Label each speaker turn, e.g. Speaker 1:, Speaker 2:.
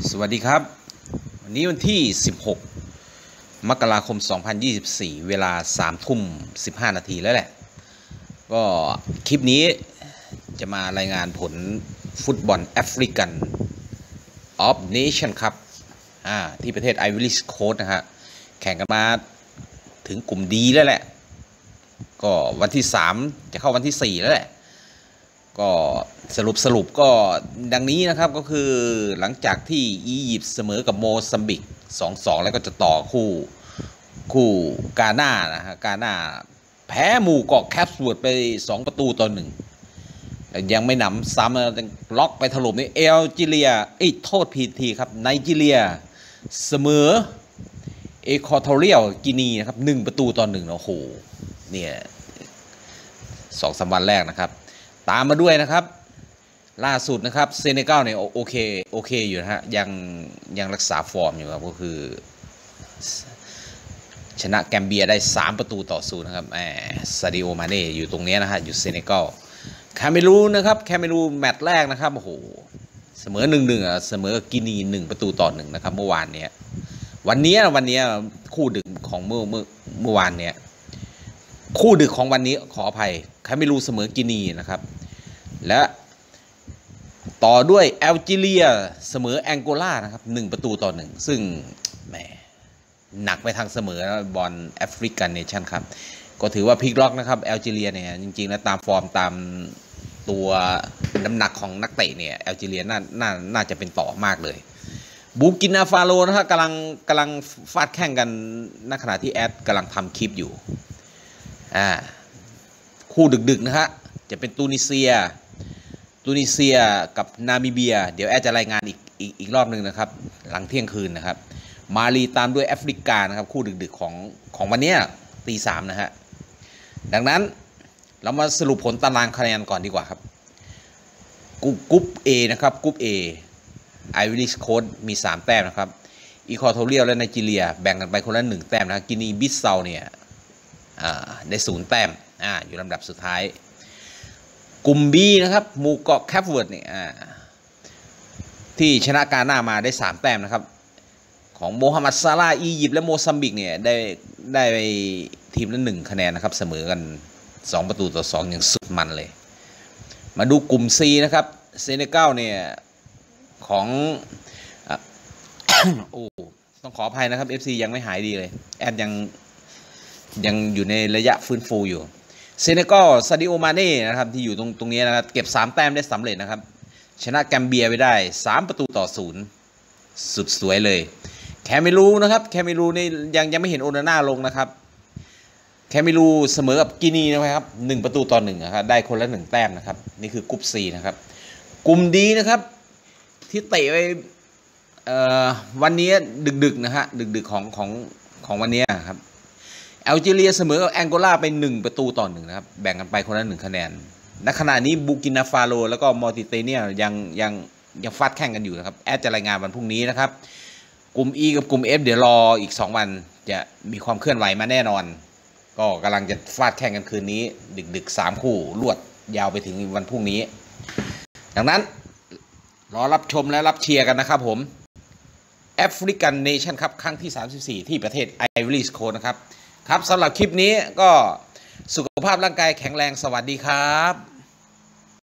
Speaker 1: สวัสดีครับวันนี้วันที่16มกราคม2024เวลา3:15 นาทีแล้วแหละก็คลิปนี้จะมารายงานผลฟุตบอลแอฟริกันออฟเนชั่นครับที่ประเทศไอวอรี่โคสต์นะฮะแข่งกันมาถึงกลุ่มดีแล้วแหละก็วันที่3จะเข้าวันที่4แล้วแหละก็สรุปก็ดังนี้นะครับก็คือหลังจากที่อียิปต์เสมอกับโมซัมบิก 2-2 แล้วก็จะต่อคู่กาหน้านะฮะกาหน้าแพ้หมู่เกาะแคปสเวิร์ดไป2-1ยังไม่หนำซ้ำล็อกไปถล่มนี่เอลจีเรียโทษผิดทีครับไนจีเรียเสมอเอควอทอเรียลกินีนะครับ1-1โอ้โหเนี่ย2-3 วันแรกนะครับตามมาด้วยนะครับล่าสุดนะครับเซเนกัลเนี่ยโอเคอยู่นะฮะยังรักษาฟอร์มอยู่ครับก็คือชนะแกมเบียได้3-0นะครับซาดิโอมาเน่อยู่ตรงนี้นะฮะอยู่เซเนกัลแคเมรูนนะครับแคเมรูนแมตช์แรกนะครับโอ้โหเสมอ1-1เสมอกินี1-1นะครับเมื่อวานเนี้ยวันนี้คู่ดึกของเมื่อวานเนี้ยคู่ดึกของวันนี้ขออภัยแคเมรูนเสมอกินีนะครับและต่อด้วยแอลจีเรียเสมอแองโกลานะครับ1-1ซึ่งแหมหนักไปทางเสมอบอลแอฟริกันเนชั่นครับก็ถือว่าพลิกล็อกนะครับแอลจีเรียเนี่ยจริงๆแล้วตามฟอร์มตามตัวน้ำหนักของนักเตะเนี่ยแอลจีเรียน่าจะเป็นต่อมากเลยบูกินาฟาโลนะครับกำลังฟาดแข่งกันณขณะที่แอดกำลังทำคลิปอยู่คู่ดึกๆนะฮะจะเป็นตูนิเซียกับนามิเบียเดี๋ยวแอดจะรายงานอีกรอบหนึ่งนะครับหลังเที่ยงคืนนะครับมาลีตามด้วยแอฟริกานะครับคู่ดึกๆของวันนี้3:00นะฮะดังนั้นเรามาสรุปผลตารางคะแนนก่อนดีกว่าครับกรุ๊ป A นะครับกรุ๊ป A ไอวอรี่โคสต์มี3 แต้มนะครับอีควอทอเรียลและไนจีเรียแบ่งกันไปคนละ1 แต้มนะกินีบิสเซาเนี่ยได้0 แต้มอยู่ลำดับสุดท้ายกลุ่ม B นะครับหมู่เกาะแคปเวิร์ดเนี่ยที่ชนะกาหน้ามาได้3 แต้มนะครับของโมฮัมหมัดซาลาห์อียิปต์และโมซัมบิกเนี่ยได้ไปทีมละ1 คะแนนนะครับเสมอกัน2-2อย่างสุดมันเลยมาดูกลุ่ม C นะครับเซเนกัลเนี่ยของต้องขออภัยนะครับ FC ยังไม่หายดีเลยแอดยังอยู่ในระยะฟื้นฟูอยู่เซเนกัลซาดิโอมาเน่นะครับที่อยู่ตรงนี้นะครับเก็บ3 แต้มได้สำเร็จนะครับชนะแกมเบียไปได้3-0สุดสวยเลยแคเมรูนนะครับแคเมรูนนี่ยังไม่เห็นโอนาน่าลงนะครับแคเมรูนเสมอกับกินีนะครับ1-1นะครับได้คนละ1 แต้มนะครับนี่คือกรุ๊ป C นะครับกลุ่ม D นะครับที่เตะไปวันนี้ดึกๆนะฮะดึกของวันนี้ครับแอลจีเรียเสมอกับแองโกลาไป1-1นะครับแบ่งกันไปคนละ1 คะแนนณขณะนี้บูกินาฟาโลแล้วก็มอริเตเนียยังฟาดแข่งกันอยู่นะครับแอดจะรายงานวันพรุ่งนี้นะครับกลุ่ม E กับกลุ่ม F เดี๋ยวรออีก2 วันจะมีความเคลื่อนไหวมาแน่นอนก็กำลังจะฟาดแข่งกันคืนนี้ดึก3 คู่รวดยาวไปถึงวันพรุ่งนี้ดังนั้นรอรับชมและรับเชียร์กันนะครับผมแอฟริกันเนชั่นครับครั้งที่34ที่ประเทศไอวอรี่โคสต์นะครับครับสำหรับคลิปนี้ก็สุขภาพร่างกายแข็งแรงสวัสดีครับ